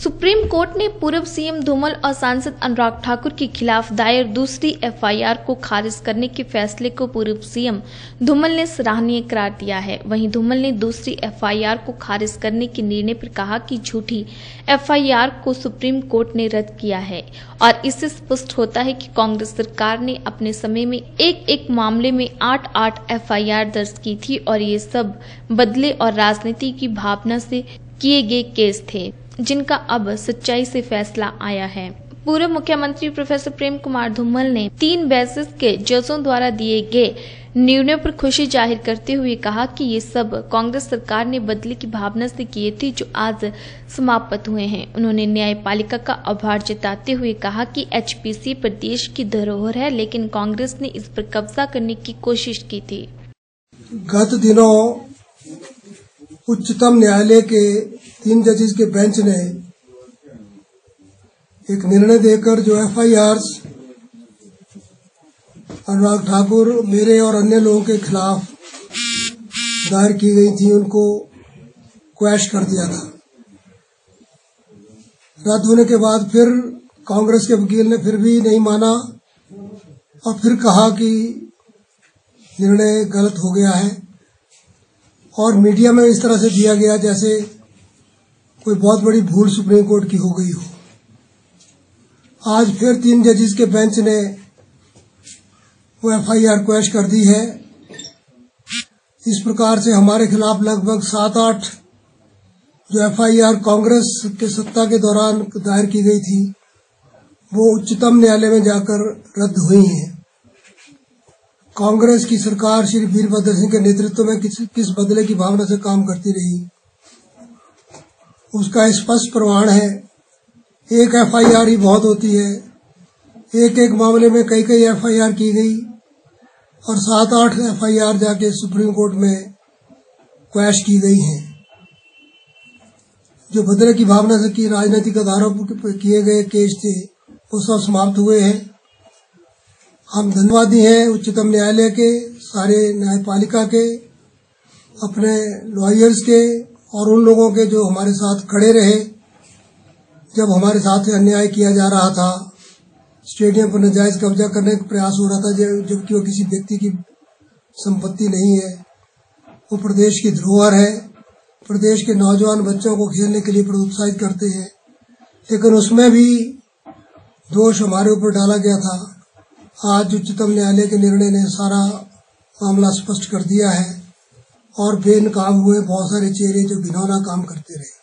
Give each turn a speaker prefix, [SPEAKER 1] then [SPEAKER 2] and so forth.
[SPEAKER 1] Supreme court ने पूर्व CM Dhumal और सांसद अनुराग ठाकुर के खिलाफ दायर दूसरी एफआईआर को खारिज करने के फैसले को पूर्व सीएम धूमल ने सराहनीय करार दिया है। वहीं धूमल ने दूसरी एफआईआर को खारिज करने के निर्णय पर कहा कि झूठी एफआईआर को सुप्रीम कोर्ट ने रद्द किया है और इससे स्पष्ट होता है कि कांग्रेस सरकार ने अपने समय में एक मामले में 8 एफआईआर दर्ज की थी और ये सब बदले और राजनीति की भावना से किए गए केस थे, जिनका अब सच्चाई से फैसला आया है। पूर्व मुख्यमंत्री प्रोफेसर प्रेम कुमार धूमल ने 3 बेसिस के जजों द्वारा दिए गए निर्णय पर खुशी जाहिर करते हुए कहा कि ये सब कांग्रेस सरकार ने बदले की भावना से किए थे जो आज समाप्त हुए हैं। उन्होंने न्यायपालिका का आभार जताते हुए कहा कि एचपीसी प्रदेश की धरोहर है, लेकिन कांग्रेस ने इस पर कब्जा करने की कोशिश की थी।
[SPEAKER 2] गत दिनों उच्चतम न्यायालय के 3 जजेस के बेंच ने एक निर्णय देकर जो एफआईआर्स अनुराग ठाकुर, मेरे और अन्य लोगों के खिलाफ दायर की गई थी, उनको क्वैश कर दिया था। रद्द होने के बाद फिर कांग्रेस के वकील ने फिर भी नहीं माना और फिर कहा कि निर्णय गलत हो गया है और मीडिया में इस तरह से दिया गया जैसे कोई बहुत बड़ी भूल सुप्रीम कोर्ट की हो गई हो। आज फिर 3 जजेस के बेंच ने वो एफआईआर क्वैश कर दी है। इस प्रकार से हमारे खिलाफ लगभग 7-8 जो एफआईआर कांग्रेस के सत्ता के दौरान दायर की गई थी वो उच्चतम न्यायालय में जाकर रद्द हुई हैं। कांग्रेस की सरकार श्री वीरभद्र सिंह के नेतृत्व में किस बदले की भावना से काम करती रही, उसका स्पष्ट प्रमाण है। एक एफआईआर ही बहुत होती है, एक मामले में कई एफआईआर की गई और 7-8 एफआईआर जाके सुप्रीम कोर्ट में क्वैश की गई हैं। जो बदले की भावना से की राजनीतिक आधारों पर किए गए केस थे वो सब समाप्त हुए हैं। हम धन्यवादी हैं उच्चतम न्यायालय के, सारे न्यायपालिका के, अपने लॉयर्स के और उन लोगों के जो हमारे साथ खड़े रहे जब हमारे साथ अन्याय किया जा रहा था। स्टेडियम पर नाजायज कब्जा करने का प्रयास हो रहा था जबकि वो किसी व्यक्ति की संपत्ति नहीं है, वो प्रदेश की धरोहर है। प्रदेश के नौजवान बच्चों को खेलने के लिए प्रोत्साहित करते हैं, लेकिन उसमें भी दोष हमारे ऊपर डाला गया था। आज उच्चतम न्यायालय के निर्णय ने सारा मामला स्पष्ट कर दिया है और बेनकाब हुए बहुत सारे चेहरे जो घिनौना काम करते रहे।